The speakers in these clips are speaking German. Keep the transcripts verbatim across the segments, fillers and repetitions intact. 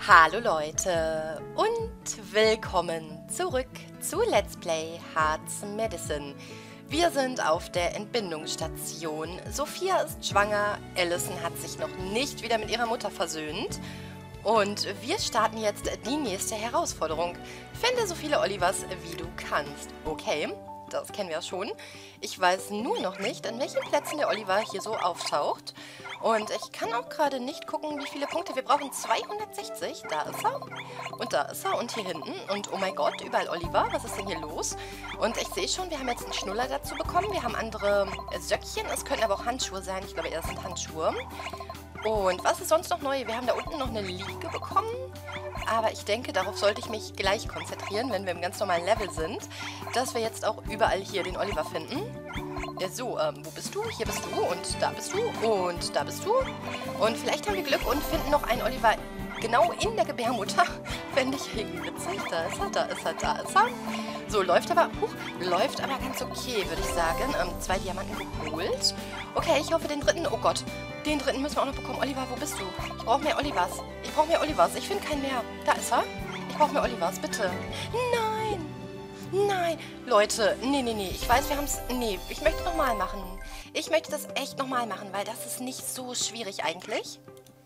Hallo Leute und willkommen zurück zu Let's Play Hearts Medicine. Wir sind auf der Entbindungsstation. Sophia ist schwanger, Allison hat sich noch nicht wieder mit ihrer Mutter versöhnt. Und wir starten jetzt die nächste Herausforderung. Finde so viele Olivers, wie du kannst. Okay, das kennen wir ja schon. Ich weiß nur noch nicht, an welchen Plätzen der Oliver hier so auftaucht. Und ich kann auch gerade nicht gucken, wie viele Punkte. Wir brauchen zweihundertsechzig. Da ist er. Und da ist er. Und hier hinten. Und oh mein Gott, überall Oliver. Was ist denn hier los? Und ich sehe schon, wir haben jetzt einen Schnuller dazu bekommen. Wir haben andere Söckchen. Es könnten aber auch Handschuhe sein. Ich glaube, das sind Handschuhe. Und was ist sonst noch neu? Wir haben da unten noch eine Liege bekommen. Aber ich denke, darauf sollte ich mich gleich konzentrieren, wenn wir im ganz normalen Level sind, dass wir jetzt auch überall hier den Oliver finden. Ja, so, ähm, wo bist du? Hier bist du und da bist du und da bist du. Und vielleicht haben wir Glück und finden noch einen Oliver genau in der Gebärmutter. Fände ich irgendwie witzig. Da ist er, da ist er, da ist er. So, läuft aber, huch, läuft aber ganz okay, würde ich sagen. Ähm, zwei Diamanten geholt. Okay, ich hoffe den dritten, oh Gott, den dritten müssen wir auch noch bekommen. Oliver, wo bist du? Ich brauche mehr Olivers. Ich brauche mehr Olivers. Ich finde keinen mehr. Da ist er. Ich brauche mehr Olivers, bitte. Nein. Nein. Leute, nee, nee, nee. Ich weiß, wir haben es... Nee, ich möchte es nochmal machen. Ich möchte das echt nochmal machen, weil das ist nicht so schwierig eigentlich.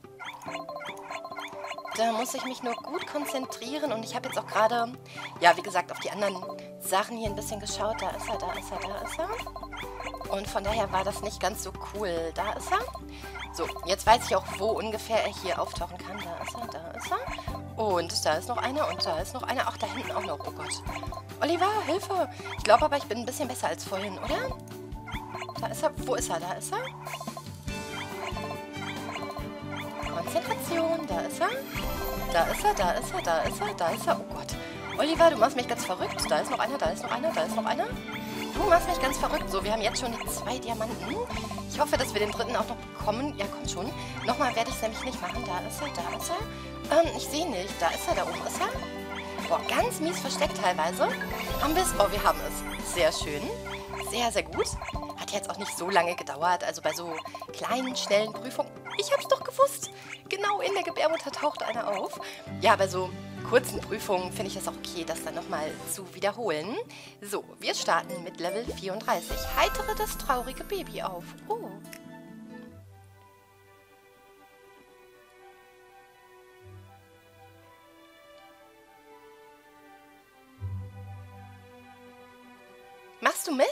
Da muss ich mich nur gut konzentrieren und ich habe jetzt auch gerade, ja, wie gesagt, auf die anderen Sachen hier ein bisschen geschaut. Da ist er, da ist er, da ist er. Und von daher war das nicht ganz so cool. Da ist er. So, jetzt weiß ich auch, wo ungefähr er hier auftauchen kann. Da ist er, da ist er. Und da ist noch einer und da ist noch einer. Ach, da hinten auch noch. Oh Gott. Oliver, Hilfe. Ich glaube aber, ich bin ein bisschen besser als vorhin, oder? Da ist er. Wo ist er? Da ist er. Konzentration. Da ist er. Da ist er, da ist er, da ist er, da ist er. Oh Gott. Oliver, du machst mich ganz verrückt. Da ist noch einer, da ist noch einer, da ist noch einer. Du machst mich ganz verrückt. So, wir haben jetzt schon die zwei Diamanten. Ich hoffe, dass wir den dritten auch noch bekommen. Ja, komm schon. Nochmal werde ich es nämlich nicht machen. Da ist er, da ist er. Ähm, ich sehe nicht. Da ist er, da oben ist er. Boah, ganz mies versteckt teilweise. Haben wir es? Oh, wir haben es. Sehr schön. Sehr, sehr gut. Hat jetzt auch nicht so lange gedauert. Also bei so kleinen, schnellen Prüfungen. Ich hab's doch gewusst. Genau in der Gebärmutter taucht einer auf. Ja, bei so kurzen Prüfungen finde ich es auch okay, das dann nochmal zu wiederholen. So, wir starten mit Level vierunddreißig. Heitere das traurige Baby auf. Oh. Machst du mit?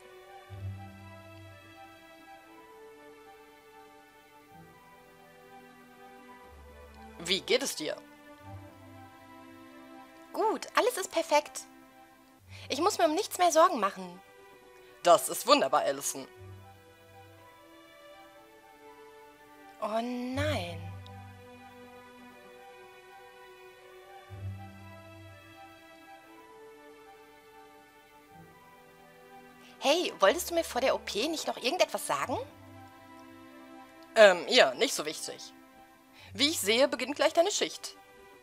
Wie geht es dir? Gut, alles ist perfekt. Ich muss mir um nichts mehr Sorgen machen. Das ist wunderbar, Allison. Oh nein. Hey, wolltest du mir vor der O P nicht noch irgendetwas sagen? Ähm, ja, nicht so wichtig. Wie ich sehe, beginnt gleich deine Schicht.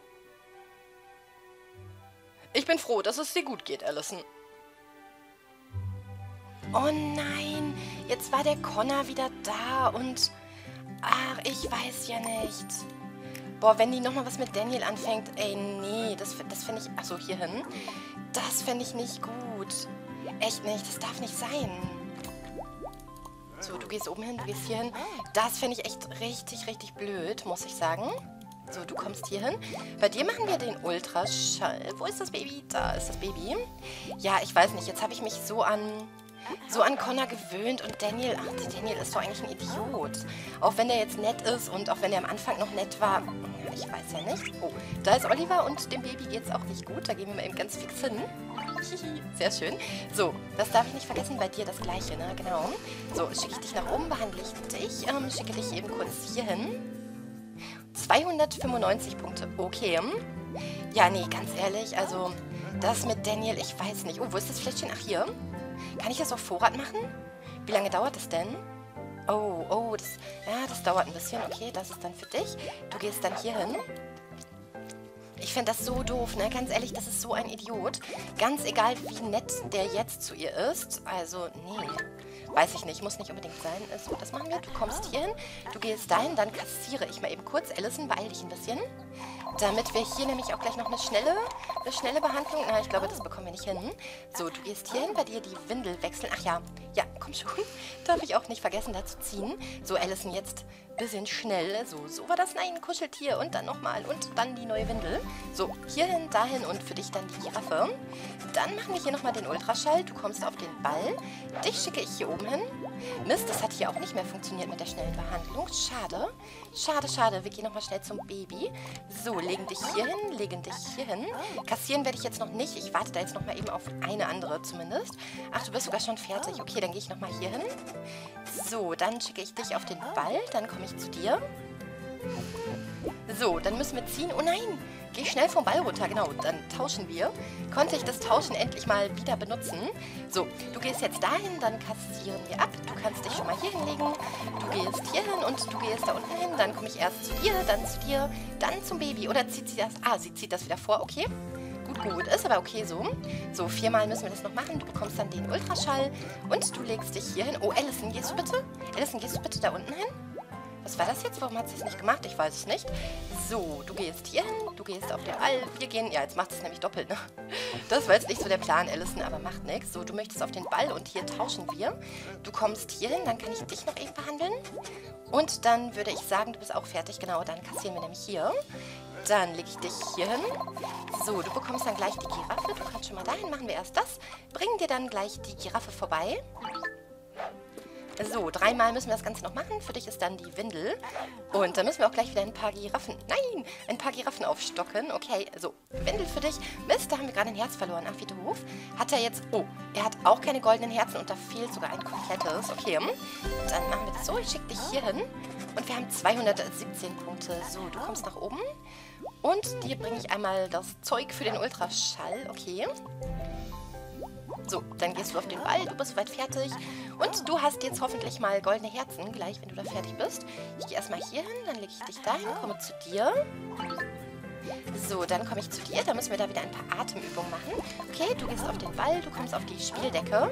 Ich bin froh, dass es dir gut geht, Allison. Oh nein, jetzt war der Connor wieder da und... Ach, ich weiß ja nicht. Boah, wenn die nochmal was mit Daniel anfängt, ey, nee, das, das finde ich... Achso, hier hin. Das finde ich nicht gut. Echt nicht, das darf nicht sein. So, du gehst oben hin, du gehst hier hin. Das finde ich echt richtig, richtig blöd, muss ich sagen. So, du kommst hier hin. Bei dir machen wir den Ultraschall. Wo ist das Baby? Da ist das Baby. Ja, ich weiß nicht. Jetzt habe ich mich so an, so an Connor gewöhnt. Und Daniel, ach, der Daniel ist doch eigentlich ein Idiot. Auch wenn der jetzt nett ist und auch wenn der am Anfang noch nett war. Ich weiß ja nicht. Oh, da ist Oliver und dem Baby geht es auch nicht gut. Da gehen wir mal eben ganz fix hin. Sehr schön. So, das darf ich nicht vergessen. Bei dir das Gleiche, ne? Genau. So, schicke ich dich nach oben, behandle ich dich. Ähm, schicke dich eben kurz hier hin. zweihundertfünfundneunzig Punkte. Okay. Ja, nee, ganz ehrlich, also das mit Daniel, ich weiß nicht. Oh, wo ist das Fläschchen? Ach, hier. Kann ich das auf Vorrat machen? Wie lange dauert das denn? Oh, oh, das, ja, das dauert ein bisschen. Okay, das ist dann für dich. Du gehst dann hier hin. Ich finde das so doof, ne? Ganz ehrlich, das ist so ein Idiot. Ganz egal, wie nett der jetzt zu ihr ist. Also, nee. Weiß ich nicht, muss nicht unbedingt sein. So, das machen wir. Du kommst hier hin, du gehst dahin, dann kassiere ich mal eben kurz. Allison, beeil dich ein bisschen. Damit wir hier nämlich auch gleich noch eine schnelle, eine schnelle Behandlung... Na, ich glaube, das bekommen wir nicht hin. So, du gehst hier hin, bei dir die Windel wechseln. Ach ja, ja, komm schon. Darf ich auch nicht vergessen, da zu ziehen. So, Allison, jetzt ein bisschen schnell. So, so war das. Nein, Kuscheltier und dann nochmal und dann die neue Windel. So, hierhin, dahin und für dich dann die Giraffe. Dann machen wir hier nochmal den Ultraschall. Du kommst auf den Ball. Dich schicke ich hier oben hin. Mist, das hat hier auch nicht mehr funktioniert mit der schnellen Behandlung. Schade. Schade, schade. Wir gehen nochmal schnell zum Baby. So, legen dich hier hin, legen dich hier hin. Kassieren werde ich jetzt noch nicht. Ich warte da jetzt nochmal eben auf eine andere zumindest. Ach, du bist sogar schon fertig. Okay, dann gehe ich nochmal hier hin. So, dann schicke ich dich auf den Ball. Dann komme ich zu dir. So, dann müssen wir ziehen. Oh nein, geh schnell vom Ball runter. Genau, dann tauschen wir. Konnte ich das Tauschen endlich mal wieder benutzen. So, du gehst jetzt dahin, dann kassieren wir ab. Du kannst dich schon mal hier hinlegen. Du gehst hier hin und du gehst da unten hin. Dann komme ich erst zu dir, dann zu dir, dann zum Baby. Oder zieht sie das? Ah, sie zieht das wieder vor. Okay. Gut, gut. Ist aber okay so. So, viermal müssen wir das noch machen. Du bekommst dann den Ultraschall und du legst dich hier hin. Oh, Allison, gehst du bitte? Allison, gehst du bitte da unten hin? Was war das jetzt? Warum hat sie es nicht gemacht? Ich weiß es nicht. So, du gehst hier hin, du gehst auf den Ball, wir gehen... Ja, jetzt macht es nämlich doppelt, ne? Das war jetzt nicht so der Plan, Allison, aber macht nichts. So, du möchtest auf den Ball und hier tauschen wir. Du kommst hier hin, dann kann ich dich noch eben behandeln. Und dann würde ich sagen, du bist auch fertig. Genau, dann kassieren wir nämlich hier. Dann lege ich dich hier hin. So, du bekommst dann gleich die Giraffe. Du kannst schon mal dahin, machen wir erst das. Bringen dir dann gleich die Giraffe vorbei. So, dreimal müssen wir das Ganze noch machen. Für dich ist dann die Windel. Und dann müssen wir auch gleich wieder ein paar Giraffen... Nein! Ein paar Giraffen aufstocken. Okay, so, Windel für dich. Mist, da haben wir gerade ein Herz verloren. Ach, wie doof. Hat er jetzt... Oh, er hat auch keine goldenen Herzen und da fehlt sogar ein komplettes. Okay, dann machen wir das so. Ich schicke dich hier hin. Und wir haben zweihundertsiebzehn Punkte. So, du kommst nach oben. Und dir bringe ich einmal das Zeug für den Ultraschall. Okay. So, dann gehst du auf den Ball, du bist soweit fertig. Und du hast jetzt hoffentlich mal goldene Herzen, gleich, wenn du da fertig bist. Ich gehe erstmal hier hin, dann lege ich dich dahin, komme zu dir. So, dann komme ich zu dir, da müssen wir da wieder ein paar Atemübungen machen. Okay, du gehst auf den Ball, du kommst auf die Spieldecke.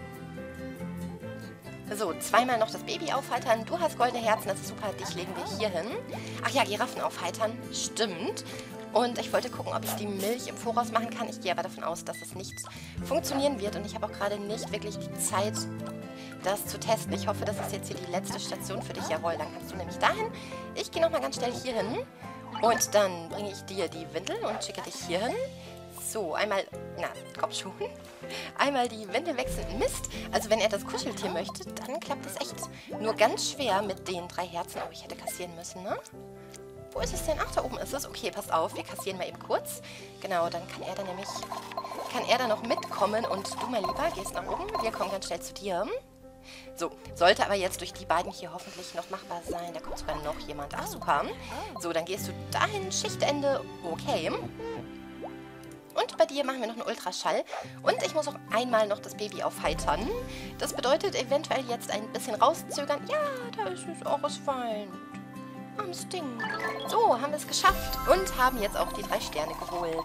So, zweimal noch das Baby aufheitern. Du hast goldene Herzen, das ist super, dich legen wir hier hin. Ach ja, Giraffen aufheitern, stimmt. Und ich wollte gucken, ob ich die Milch im Voraus machen kann. Ich gehe aber davon aus, dass es nicht funktionieren wird. Und ich habe auch gerade nicht wirklich die Zeit, das zu testen. Ich hoffe, das ist jetzt hier die letzte Station für dich. Jawohl, dann kannst du nämlich dahin. Ich gehe nochmal ganz schnell hier hin. Und dann bringe ich dir die Windel und schicke dich hier hin. So, einmal, na, komm schon. Einmal die Windel wechseln. Mist. Also wenn er das Kuscheltier möchte, dann klappt es echt nur ganz schwer mit den drei Herzen. Oh, ich hätte kassieren müssen, ne? Wo ist es denn? Ach, da oben ist es. Okay, passt auf. Wir kassieren mal eben kurz. Genau, dann kann er da nämlich, kann er da noch mitkommen. Und du, mein Lieber, gehst nach oben. Wir kommen ganz schnell zu dir. So, sollte aber jetzt durch die beiden hier hoffentlich noch machbar sein. Da kommt sogar noch jemand. Ach, super. So, dann gehst du dahin. Schichtende. Okay. Und bei dir machen wir noch einen Ultraschall. Und ich muss auch einmal noch das Baby aufheitern. Das bedeutet eventuell jetzt ein bisschen rauszögern. Ja, da ist es auch fein. Armes Ding. So, haben wir es geschafft und haben jetzt auch die drei Sterne geholt.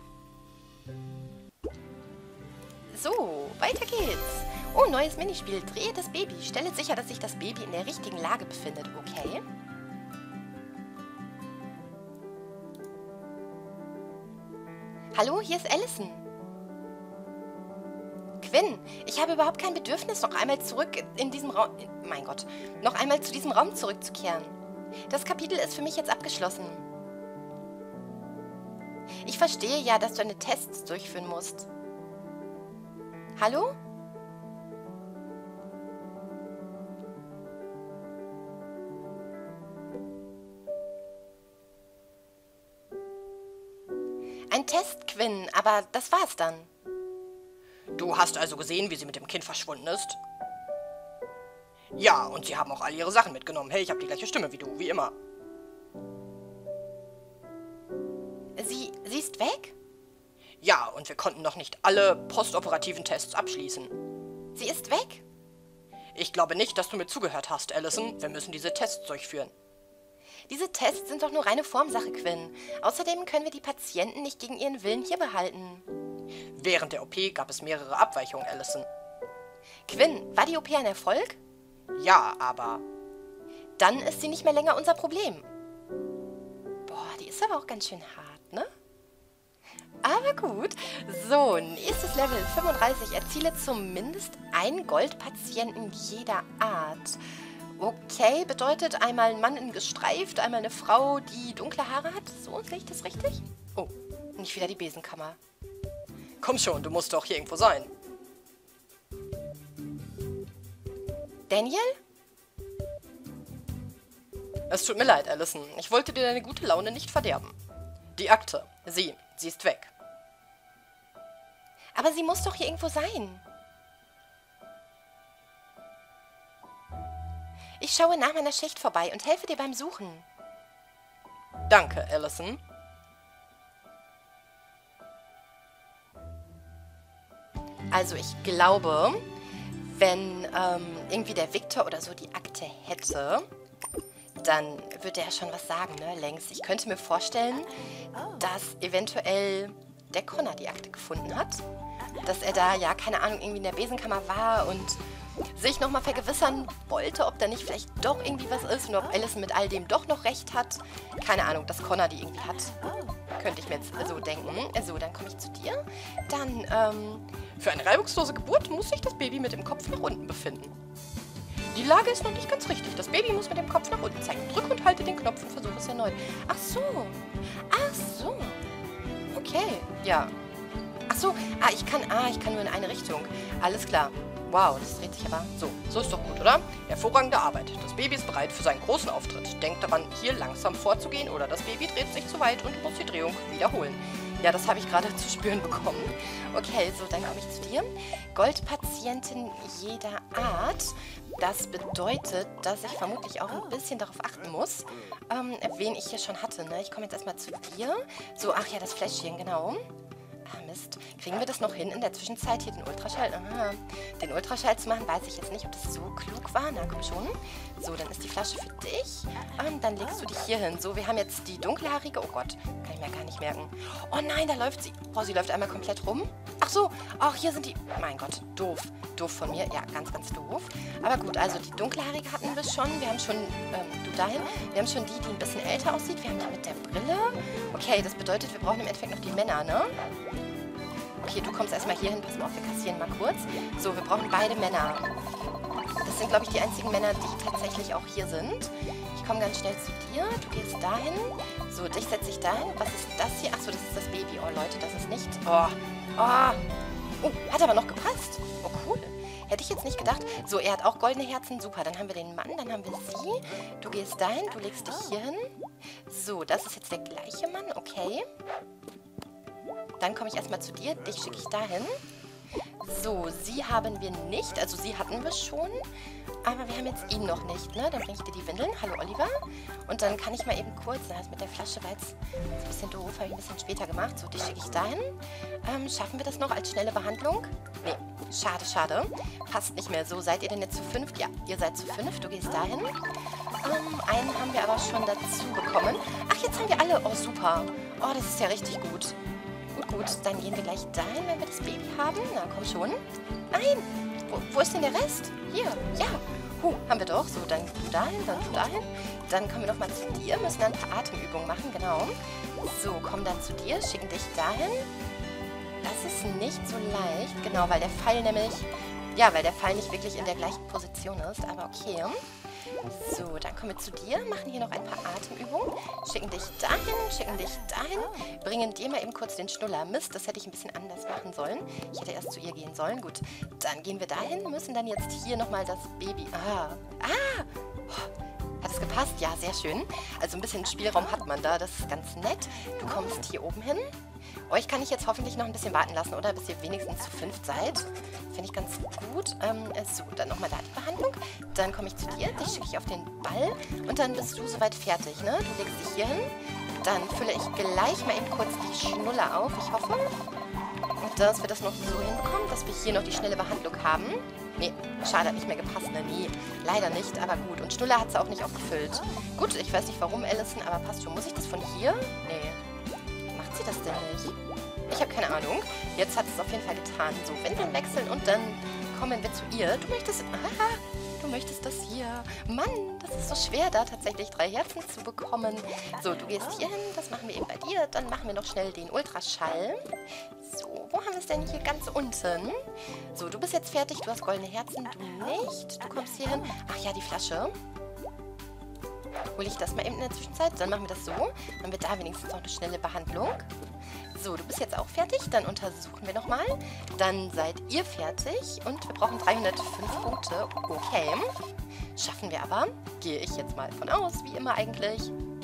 So, weiter geht's. Oh, neues Minispiel. Drehe das Baby. Stelle sicher, dass sich das Baby in der richtigen Lage befindet. Okay. Hallo, hier ist Allison. Quinn, ich habe überhaupt kein Bedürfnis, noch einmal zurück in diesem Raum... Mein Gott, noch einmal zu diesem Raum zurückzukehren. Das Kapitel ist für mich jetzt abgeschlossen. Ich verstehe ja, dass du eine Tests durchführen musst. Hallo? Ein Test, Quinn, aber das war's dann. Du hast also gesehen, wie sie mit dem Kind verschwunden ist? Ja, und sie haben auch all ihre Sachen mitgenommen. Hey, ich habe die gleiche Stimme wie du, wie immer. Sie, sie ist weg? Ja, und wir konnten noch nicht alle postoperativen Tests abschließen. Sie ist weg? Ich glaube nicht, dass du mir zugehört hast, Allison. Wir müssen diese Tests durchführen. Diese Tests sind doch nur reine Formsache, Quinn. Außerdem können wir die Patienten nicht gegen ihren Willen hier behalten. Während der O P gab es mehrere Abweichungen, Allison. Quinn, war die O P ein Erfolg? Ja, aber... Dann ist sie nicht mehr länger unser Problem. Boah, die ist Ist aber auch ganz schön hart, ne? Aber gut. So, nächstes Level fünfunddreißig. Erziele zumindest einen Goldpatienten jeder Art. Okay, bedeutet einmal ein Mann in gestreift, einmal eine Frau, die dunkle Haare hat. So, sehe ich das richtig? Oh, nicht wieder die Besenkammer. Komm schon, du musst doch hier irgendwo sein. Daniel? Es tut mir leid, Allison. Ich wollte dir deine gute Laune nicht verderben. Die Akte. Sie. Sie ist weg. Aber sie muss doch hier irgendwo sein. Ich schaue nach meiner Schicht vorbei und helfe dir beim Suchen. Danke, Allison. Also ich glaube, wenn ähm, irgendwie der Victor oder so die Akte hätte, dann würde er schon was sagen, ne, längst. Ich könnte mir vorstellen, dass eventuell der Connor die Akte gefunden hat. Dass er da, ja, keine Ahnung, irgendwie in der Besenkammer war und sich nochmal vergewissern wollte, ob da nicht vielleicht doch irgendwie was ist und ob Allison mit all dem doch noch recht hat. Keine Ahnung, dass Connor die irgendwie hat. Könnte ich mir jetzt so denken. So, dann komme ich zu dir. Dann, ähm... Für eine reibungslose Geburt muss sich das Baby mit dem Kopf nach unten befinden. Die Lage ist noch nicht ganz richtig. Das Baby muss mit dem Kopf nach unten zeigen. Drück und halte den Knopf und versuche es erneut. Ach so. Ach so. Okay, ja. Ach so, ah, ich kann, ah, ich kann nur in eine Richtung. Alles klar. Wow, das dreht sich aber. So, so ist doch gut, oder? Hervorragende Arbeit. Das Baby ist bereit für seinen großen Auftritt. Denk daran, hier langsam vorzugehen oder das Baby dreht sich zu weit und du musst die Drehung wiederholen. Ja, das habe ich gerade zu spüren bekommen. Okay, so, dann komme ich zu dir. Goldpatienten jeder Art. Das bedeutet, dass ich vermutlich auch ein bisschen darauf achten muss, ähm, wen ich hier schon hatte, ne? Ich komme jetzt erstmal zu dir. So, ach ja, das Fläschchen, genau. Ah, Mist. Kriegen wir das noch hin in der Zwischenzeit, hier den Ultraschall? Aha. Den Ultraschall zu machen, weiß ich jetzt nicht, ob das so klug war. Na, komm schon. So, dann ist die Flasche für dich. Ähm, dann legst du dich hier hin. So, wir haben jetzt die dunkelhaarige. Oh Gott, kann ich mir gar nicht merken. Oh nein, da läuft sie. Oh, sie läuft einmal komplett rum. Ach so, ach, hier sind die... Mein Gott, doof. Doof von mir. Ja, ganz, ganz doof. Aber gut, also die dunkelhaarige hatten wir schon. Wir haben schon... Ähm, du dahin. Wir haben schon die, die ein bisschen älter aussieht. Wir haben die mit der Brille. Okay, das bedeutet, wir brauchen im Endeffekt noch die Männer, ne? Okay, du kommst erstmal hier hin. Pass mal auf, wir kassieren mal kurz. So, wir brauchen beide Männer. Das sind, glaube ich, die einzigen Männer, die tatsächlich auch hier sind. Ich komme ganz schnell zu dir. Du gehst dahin. So, dich setze ich dahin. Was ist das hier? Achso, das ist das Baby. Oh, Leute, das ist nicht... Oh, oh. Oh, hat aber noch gepasst. Oh, cool. Hätte ich jetzt nicht gedacht. So, er hat auch goldene Herzen. Super, dann haben wir den Mann, dann haben wir sie. Du gehst dahin, du legst dich hier hin. So, das ist jetzt der gleiche Mann. Okay. Dann komme ich erstmal zu dir. Dich schicke ich dahin. So, sie haben wir nicht. Also sie hatten wir schon. Aber wir haben jetzt ihn noch nicht, ne? Dann bringe ich dir die Windeln. Hallo, Oliver. Und dann kann ich mal eben kurz... Na, das mit der Flasche war jetzt ein bisschen doof. Habe ich ein bisschen später gemacht. So, dich schicke ich dahin. Ähm, schaffen wir das noch als schnelle Behandlung? Nee. Schade, schade. Passt nicht mehr. So, seid ihr denn jetzt zu fünft? Ja, ihr seid zu fünft. Du gehst dahin. Ähm, einen haben wir aber schon dazu bekommen. Ach, jetzt haben wir alle. Oh, super. Oh, das ist ja richtig gut. Gut, gut. Dann gehen wir gleich dahin, wenn wir das Baby haben. Na, komm schon. Nein. Wo, wo ist denn der Rest? Hier. Ja. Huh, haben wir doch. So, dann du dahin, dann du dahin. Dann kommen wir nochmal zu dir. Müssen dann ein paar Atemübungen machen, genau. So, kommen dann zu dir. Schicken dich dahin. Das ist nicht so leicht. Genau, weil der Pfeil nämlich... Ja, weil der Pfeil nicht wirklich in der gleichen Position ist. Aber okay. So, dann kommen wir zu dir, machen hier noch ein paar Atemübungen, schicken dich dahin, schicken dich dahin, bringen dir mal eben kurz den Schnuller. Mist, das hätte ich ein bisschen anders machen sollen. Ich hätte erst zu ihr gehen sollen. Gut, dann gehen wir dahin, müssen dann jetzt hier nochmal das Baby... Ah, ah, oh, hat es gepasst? Ja, sehr schön. Also ein bisschen Spielraum hat man da, das ist ganz nett. Du kommst hier oben hin. Euch kann ich jetzt hoffentlich noch ein bisschen warten lassen, oder? Bis ihr wenigstens zu fünft seid. Finde ich ganz gut. Ähm, so, dann nochmal da die Behandlung. Dann komme ich zu dir, dich schicke ich auf den Ball und dann bist du soweit fertig, ne? Du legst dich hier hin. Dann fülle ich gleich mal eben kurz die Schnuller auf, ich hoffe. Und dass wir das noch so hinbekommen, dass wir hier noch die schnelle Behandlung haben. Nee, schade, hat nicht mehr gepasst, ne? Nee, leider nicht, aber gut. Und Schnuller hat sie auch nicht aufgefüllt. Gut, ich weiß nicht warum, Allison, aber passt schon. Muss ich das von hier? Nee. Sie das denn nicht? Ich habe keine Ahnung. Jetzt hat es auf jeden Fall getan. So, Windeln wechseln und dann kommen wir zu ihr. Du möchtest... Aha, du möchtest das hier. Mann, das ist so schwer, da tatsächlich drei Herzen zu bekommen. So, du gehst hier hin. Das machen wir eben bei dir. Dann machen wir noch schnell den Ultraschall. So, wo haben wir es denn hier ganz unten? So, du bist jetzt fertig. Du hast goldene Herzen, du nicht. Du kommst hier hin. Ach ja, die Flasche. Hole ich das mal eben in der Zwischenzeit. Dann machen wir das so. Dann haben wir da wenigstens noch eine schnelle Behandlung. So, du bist jetzt auch fertig. Dann untersuchen wir nochmal. Dann seid ihr fertig. Und wir brauchen dreihundertfünf Punkte. Okay. Schaffen wir aber. Gehe ich jetzt mal von aus. Wie immer eigentlich.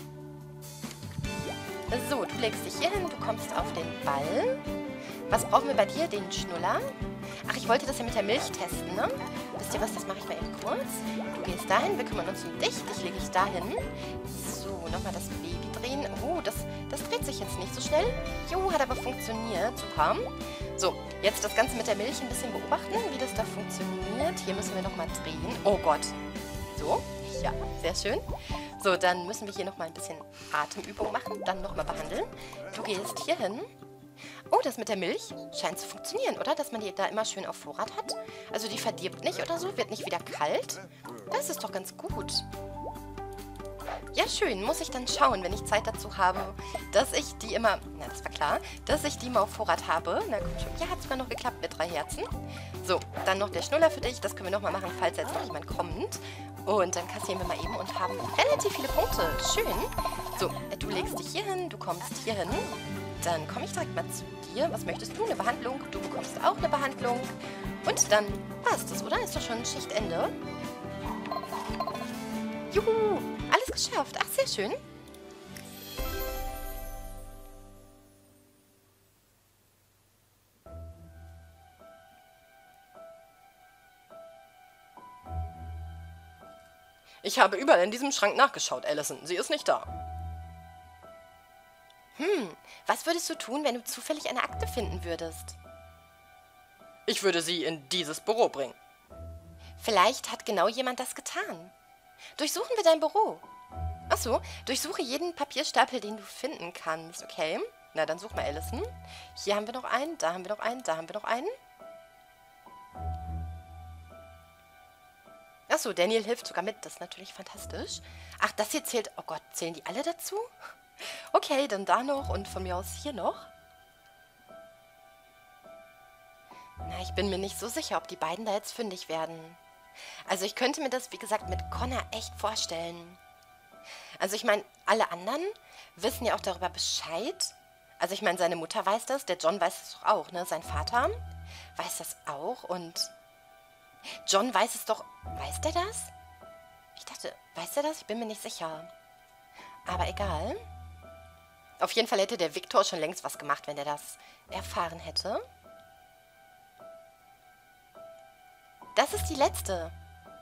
So, du legst dich hier hin. Du kommst auf den Ball. Was brauchen wir bei dir? Den Schnuller. Ach, ich wollte das ja mit der Milch testen, ne? Wisst ihr was? Das mache ich mal eben kurz. Du gehst dahin. Wir kümmern uns um dich. Dich lege ich dahin. So, nochmal das Baby drehen. Oh, das, das dreht sich jetzt nicht so schnell. Jo, hat aber funktioniert. Super. So, jetzt das Ganze mit der Milch ein bisschen beobachten, wie das da funktioniert. Hier müssen wir nochmal drehen. Oh Gott. So, ja, sehr schön. So, dann müssen wir hier nochmal ein bisschen Atemübung machen. Dann nochmal behandeln. Du gehst hier hin. Oh, das mit der Milch scheint zu funktionieren, oder? Dass man die da immer schön auf Vorrat hat. Also die verdirbt nicht oder so, wird nicht wieder kalt. Das ist doch ganz gut. Ja, schön. Muss ich dann schauen, wenn ich Zeit dazu habe, dass ich die immer... Na, das war klar. Dass ich die mal auf Vorrat habe. Na, komm schon. Ja, hat sogar noch geklappt mit drei Herzen. So, dann noch der Schnuller für dich. Das können wir nochmal machen, falls jetzt noch jemand kommt. Und dann kassieren wir mal eben und haben relativ viele Punkte. Schön. So, du legst dich hier hin. Du kommst hier hin. Dann komme ich direkt mal zu dir. Was möchtest du? Eine Behandlung? Du bekommst auch eine Behandlung. Und dann passt das, oder? Ist doch schon Schichtende. Juhu! Alles geschafft. Ach, sehr schön. Ich habe überall in diesem Schrank nachgeschaut, Allison. Sie ist nicht da. Hm, was würdest du tun, wenn du zufällig eine Akte finden würdest? Ich würde sie in dieses Büro bringen. Vielleicht hat genau jemand das getan. Durchsuchen wir dein Büro. Achso, durchsuche jeden Papierstapel, den du finden kannst. Okay, na dann such mal Allison. Hier haben wir noch einen, da haben wir noch einen, da haben wir noch einen. Achso, Daniel hilft sogar mit. Das ist natürlich fantastisch. Ach, das hier zählt... Oh Gott, zählen die alle dazu? Okay, dann da noch und von mir aus hier noch. Na, ich bin mir nicht so sicher, ob die beiden da jetzt fündig werden. Also ich könnte mir das, wie gesagt, mit Connor echt vorstellen. Also ich meine, alle anderen wissen ja auch darüber Bescheid. Also ich meine, seine Mutter weiß das, der John weiß es doch auch, ne? Sein Vater weiß das auch und John weiß es doch... Weiß der das? Ich dachte, weiß der das? Ich bin mir nicht sicher. Aber egal. Auf jeden Fall hätte der Victor schon längst was gemacht, wenn er das erfahren hätte. Das ist die letzte.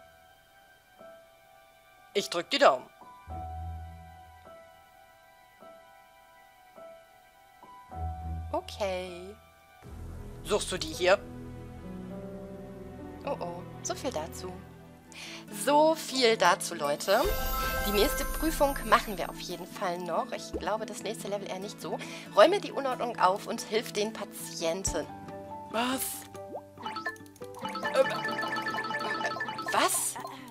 Ich drück die Daumen. Okay. Suchst du die hier? Oh oh, so viel dazu. So viel dazu, Leute. Die nächste Prüfung machen wir auf jeden Fall noch. Ich glaube, das nächste Level eher nicht so. Räume die Unordnung auf und hilf den Patienten. Was? Ähm, was?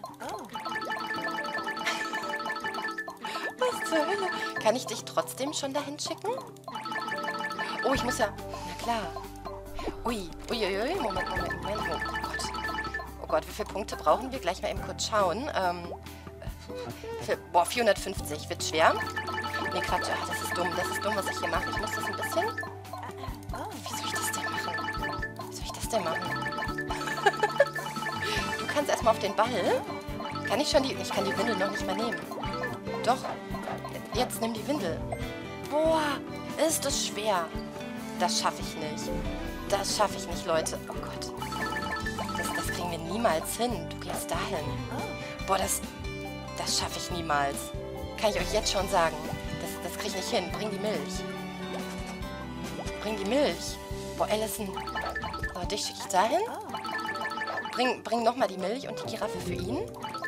Was zur Hölle? Kann ich dich trotzdem schon dahin schicken? Oh, ich muss ja... Na klar. Ui, uiuiui, Moment, Moment, Moment. Oh Gott. Oh Gott, wie viele Punkte brauchen wir? Gleich mal eben kurz schauen. Ähm, für, boah, vierhundertfünfzig. Wird schwer. Nee, Quatsch. Ach, das ist dumm. Das ist dumm, was ich hier mache. Ich muss das ein bisschen... Wie soll ich das denn machen? Wie soll ich das denn machen? Du kannst erstmal auf den Ball. Kann ich schon die... Ich kann die Windel noch nicht mal nehmen. Doch. Jetzt nimm die Windel. Boah, ist das schwer. Das schaffe ich nicht. Das schaffe ich nicht, Leute. Oh Gott. Das, das kriegen wir niemals hin. Du gehst dahin. Boah, das, das schaffe ich niemals. Kann ich euch jetzt schon sagen. Das, das kriege ich nicht hin. Bring die Milch. Bring die Milch. Boah, Allison. So, dich schicke ich dahin. Bring, bring nochmal die Milch und die Giraffe für ihn.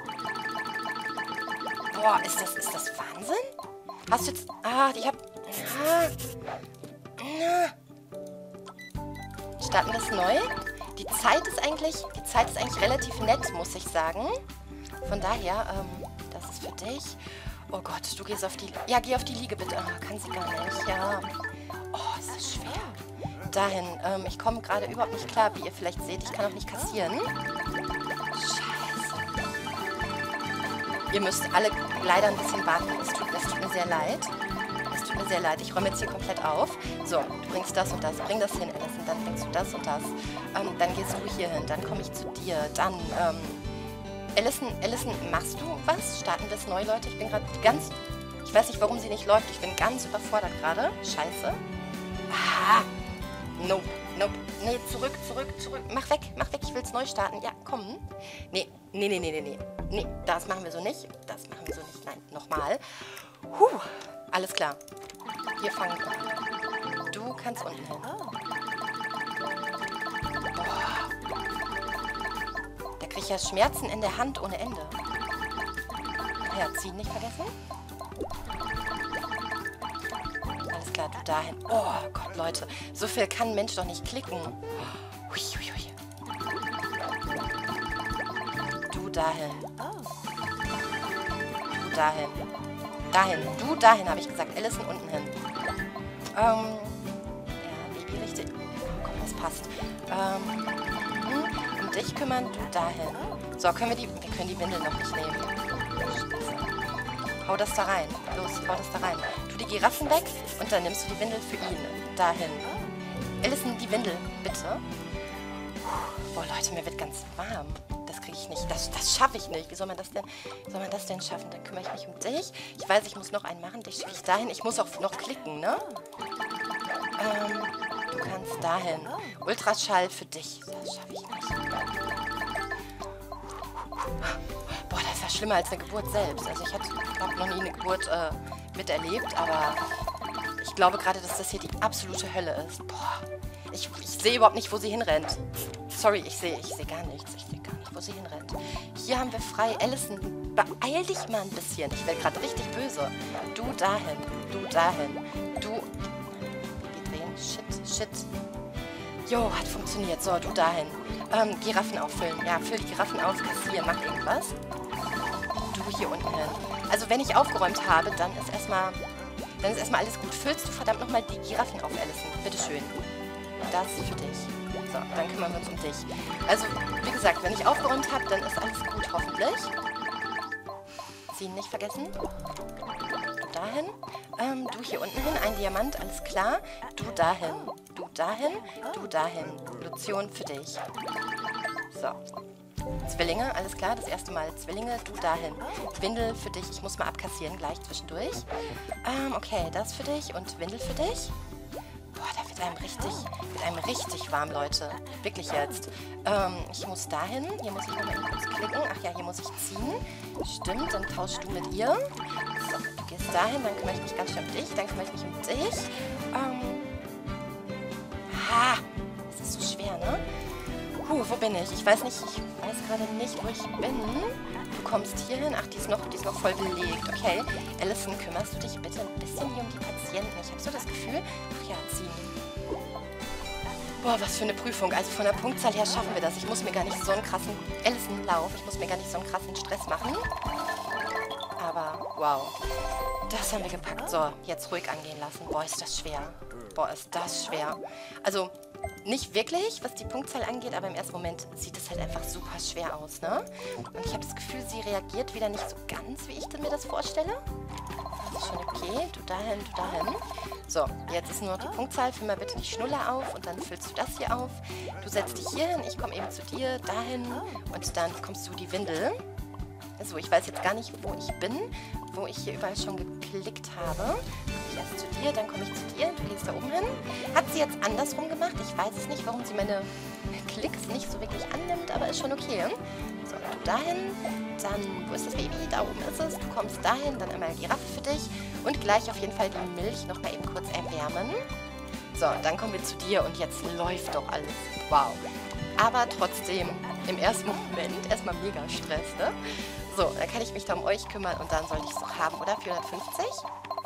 Boah, ist das, ist das Wahnsinn? Hast du jetzt... Ah, ich hab... Ah, ah. Starten wir es neu. Die Zeit ist eigentlich, die Zeit ist eigentlich relativ nett, muss ich sagen. Von daher, ähm, das dich. Oh Gott, du gehst auf die... Ja, geh auf die Liege bitte. Oh, kann sie gar nicht, ja. Oh, ist das schwer. Dahin, ähm, ich komme gerade überhaupt nicht klar, wie ihr vielleicht seht. Ich kann auch nicht kassieren. Scheiße. Ihr müsst alle leider ein bisschen warten. Es tut, es tut mir sehr leid. Es tut mir sehr leid. Ich räume jetzt hier komplett auf. So, du bringst das und das. Bring das hin, Alison. Dann bringst du das und das. Ähm, dann gehst du hier hin. Dann komme ich zu dir. Dann, ähm... Alison, Alison, machst du was? Starten wir es neu, Leute? Ich bin gerade ganz... Ich weiß nicht, warum sie nicht läuft. Ich bin ganz überfordert gerade. Scheiße. Ah! Nope, nope. Nee, zurück, zurück, zurück. Mach weg, mach weg. Ich will es neu starten. Ja, komm. Nee, nee, nee, nee, nee, nee. Nee, das machen wir so nicht. Das machen wir so nicht. Nein, nochmal. Huh, alles klar. Wir fangen an. Du kannst unten hin. Boah. Da kriege ich ja Schmerzen in der Hand ohne Ende. Ja, ziehen nicht vergessen. Alles klar, du dahin. Oh Gott, Leute. So viel kann ein Mensch doch nicht klicken. Hui, hui, hui. Du dahin. Du dahin. Dahin. Du dahin, habe ich gesagt. Alison unten hin. Ähm. Ja, Baby richtig. Oh Gott, das passt. Ähm. Hm, um dich kümmern, du dahin. So, können wir die... Wir können die Windel noch nicht nehmen. Hau das da rein. Los, hau das da rein. Tu die Giraffen weg und dann nimmst du die Windel für ihn. Dahin. Alison, die Windel, bitte. Boah, Leute, mir wird ganz warm. Das kriege ich nicht. Das, das schaffe ich nicht. Wie soll man das denn, wie soll man das denn schaffen? Dann kümmere ich mich um dich. Ich weiß, ich muss noch einen machen. Dich schicke ich dahin. Ich muss auch noch klicken, ne? Ähm, du kannst dahin. Ultraschall für dich. Das schaffe ich nicht. Boah, das ist ja schlimmer als eine Geburt selbst. Also ich habe noch nie eine Geburt äh, miterlebt, aber ich glaube gerade, dass das hier die absolute Hölle ist. Boah, ich, ich sehe überhaupt nicht, wo sie hinrennt. Sorry, ich sehe ich sehe gar nichts. Ich sehe gar nicht, wo sie hinrennt. Hier haben wir frei. Alison, beeil dich mal ein bisschen. Ich werde gerade richtig böse. Du dahin, du dahin, du... Baby drehen. Shit, shit. Jo, hat funktioniert. So, du dahin. Ähm, Giraffen auffüllen. Ja, füll die Giraffen auf, kassieren, mach irgendwas. Du hier unten hin. Also wenn ich aufgeräumt habe, dann ist erstmal dann ist erstmal alles gut. Füllst du verdammt nochmal die Giraffen auf, Alison. Bitteschön. Das für dich. So, dann kümmern wir uns um dich. Also, wie gesagt, wenn ich aufgeräumt habe, dann ist alles gut, hoffentlich. Ziehen nicht vergessen. Du dahin. Ähm, du hier unten hin. Ein Diamant, alles klar. Du dahin. Du dahin. Du dahin. Lotion für dich. So. Zwillinge, alles klar, das erste Mal Zwillinge, du dahin. Windel für dich, ich muss mal abkassieren gleich zwischendurch. Ähm, okay, das für dich und Windel für dich. Boah, da wird einem richtig, wird einem richtig warm, Leute. Wirklich jetzt. Ähm, ich muss dahin, hier muss ich nochmal kurz klicken. Ach ja, hier muss ich ziehen. Stimmt, dann tauschst du mit ihr. So, du gehst dahin, dann kümmere ich mich ganz schön um dich, dann kümmere ich mich um dich. Ähm, ha, das ist so schwer, ne? Puh, wo bin ich? Ich weiß nicht, ich weiß gerade nicht, wo ich bin. Du kommst hier hin. Ach, die ist noch, die ist noch voll belegt. Okay. Alison, kümmerst du dich bitte ein bisschen hier um die Patienten? Ich habe so das Gefühl... Ach ja, ziehen. Boah, was für eine Prüfung. Also von der Punktzahl her schaffen wir das. Ich muss mir gar nicht so einen krassen... Alison, lauf. Ich muss mir gar nicht so einen krassen Stress machen. Aber, wow. Das haben wir gepackt. So, jetzt ruhig angehen lassen. Boah, ist das schwer. Boah, ist das schwer. Also... Nicht wirklich, was die Punktzahl angeht, aber im ersten Moment sieht es halt einfach super schwer aus, ne? Und ich habe das Gefühl, sie reagiert wieder nicht so ganz, wie ich mir das vorstelle. Das ist schon okay. Du dahin, du dahin. So, jetzt ist nur noch die Punktzahl. Füll mal bitte die Schnuller auf und dann füllst du das hier auf. Du setzt dich hier hin, ich komme eben zu dir, dahin und dann kommst du die Windel. Also, ich weiß jetzt gar nicht, wo ich bin, wo ich hier überall schon geklickt habe. Ich erst zu dir, dann komme ich zu dir, du gehst da oben hin. Hat sie jetzt andersrum gemacht? Ich weiß es nicht, warum sie meine Klicks nicht so wirklich annimmt, aber ist schon okay. So, du dahin, dann, wo ist das Baby? Da oben ist es. Du kommst dahin, dann einmal Giraffe für dich und gleich auf jeden Fall die Milch noch mal eben kurz erwärmen. So, dann kommen wir zu dir und jetzt läuft doch alles. Wow. Aber trotzdem, im ersten Moment erstmal mega Stress, ne? So, dann kann ich mich da um euch kümmern und dann sollte ich es auch haben, oder? vierhundertfünfzig?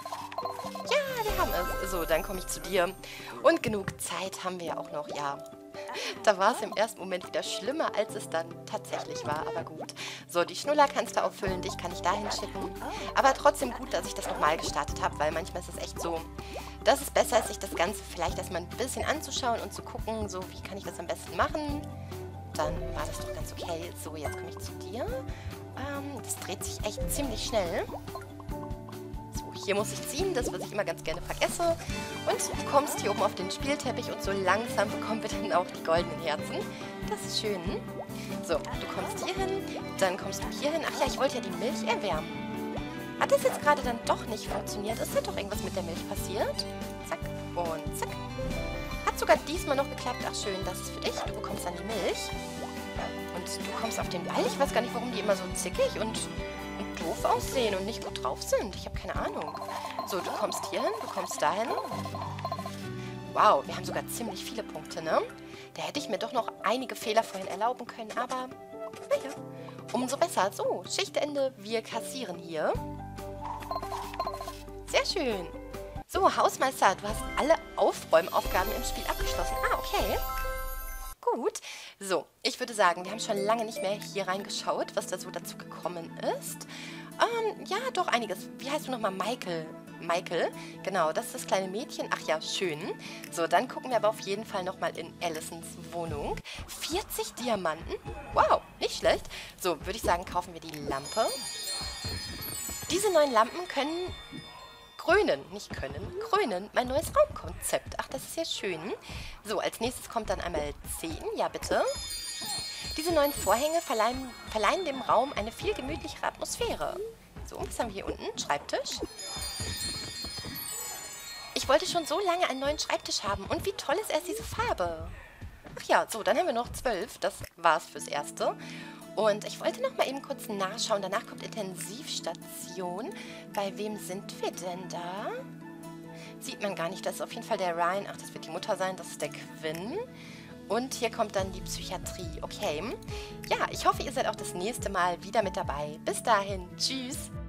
Ja, wir haben es. So, dann komme ich zu dir. Und genug Zeit haben wir ja auch noch, ja. Da war es im ersten Moment wieder schlimmer, als es dann tatsächlich war, aber gut. So, die Schnuller kannst du auffüllen, dich kann ich dahin schicken. Aber trotzdem gut, dass ich das nochmal gestartet habe, weil manchmal ist es echt so, dass es besser ist, sich das Ganze vielleicht erstmal ein bisschen anzuschauen und zu gucken, so, wie kann ich das am besten machen. Dann war das doch ganz okay. So, jetzt komme ich zu dir. Ähm, das dreht sich echt ziemlich schnell. Hier muss ich ziehen, das, was ich immer ganz gerne vergesse. Und du kommst hier oben auf den Spielteppich und so langsam bekommen wir dann auch die goldenen Herzen. Das ist schön. So, du kommst hier hin, dann kommst du hier hin. Ach ja, ich wollte ja die Milch erwärmen. Hat das jetzt gerade dann doch nicht funktioniert? Ist da doch irgendwas mit der Milch passiert? Zack und zack. Hat sogar diesmal noch geklappt. Ach schön, das ist für dich. Du bekommst dann die Milch. Und du kommst auf den Ball. Ich weiß gar nicht, warum die immer so zickig und... doof aussehen und nicht gut drauf sind. Ich habe keine Ahnung. So, du kommst hier hin, du kommst dahin. Wow, wir haben sogar ziemlich viele Punkte, ne? Da hätte ich mir doch noch einige Fehler vorhin erlauben können, aber naja, umso besser. So, Schichtende, wir kassieren hier. Sehr schön. So, Hausmeister, du hast alle Aufräumaufgaben im Spiel abgeschlossen. Ah, okay. Gut. So, ich würde sagen, wir haben schon lange nicht mehr hier reingeschaut, was da so dazu gekommen ist. Ähm, ja, doch einiges. Wie heißt du nochmal? Michael. Michael, genau, das ist das kleine Mädchen. Ach ja, schön. So, dann gucken wir aber auf jeden Fall nochmal in Alicents Wohnung. vierzig Diamanten. Wow, nicht schlecht. So, würde ich sagen, kaufen wir die Lampe. Diese neuen Lampen können... krönen, nicht können, krönen, mein neues Raumkonzept. Ach, das ist ja schön. So, als nächstes kommt dann einmal zehn. Ja, bitte. Diese neuen Vorhänge verleihen, verleihen dem Raum eine viel gemütlichere Atmosphäre. So, was haben wir hier unten? Schreibtisch. Ich wollte schon so lange einen neuen Schreibtisch haben. Und wie toll ist erst diese Farbe. Ach ja, so, dann haben wir noch zwölf. Das war's fürs Erste. Und ich wollte noch mal eben kurz nachschauen. Danach kommt Intensivstation. Bei wem sind wir denn da? Sieht man gar nicht. Das ist auf jeden Fall der Ryan. Ach, das wird die Mutter sein. Das ist der Quinn. Und hier kommt dann die Psychiatrie. Okay. Ja, ich hoffe, ihr seid auch das nächste Mal wieder mit dabei. Bis dahin. Tschüss.